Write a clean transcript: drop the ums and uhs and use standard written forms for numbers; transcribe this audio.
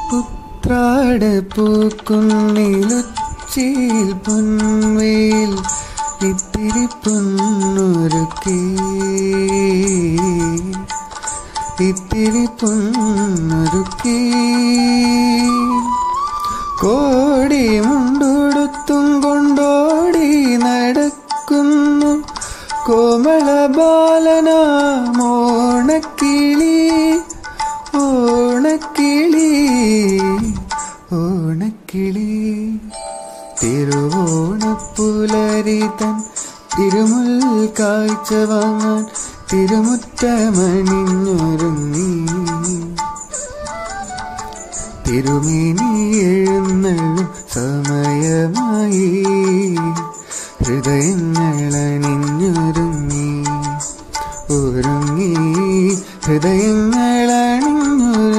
ഉത്രാട പൂക്കുന്നിലുച്ചിയിൽ പൊൻവേൽ ഇത്തിരി പൊന്നൊരുക്കി ഇത്തിരി പൊന്നൊരുക്കി കോടി മുണ്ടുടുത്തും കൊണ്ടോടി നടക്കുന്നു കോമള ബാലനാമോണക്കിളി ഓണക്കിളി ഓണക്കിളി തിരുവോണപ്പുലരി തൻ തിരുമുൽ കാഴ്ച വാങ്ങാൻ തിരുമുറ്റമണിഞ്ഞൊരുങ്ങി തിരുമേനി എഴുന്നള്ളും സമയമായി ഹൃദയങ്ങളണിഞ്ഞൊരുങ്ങി ഒരുങ്ങി ഹൃദയങ്ങളണിഞ്ഞൊരുങ്ങി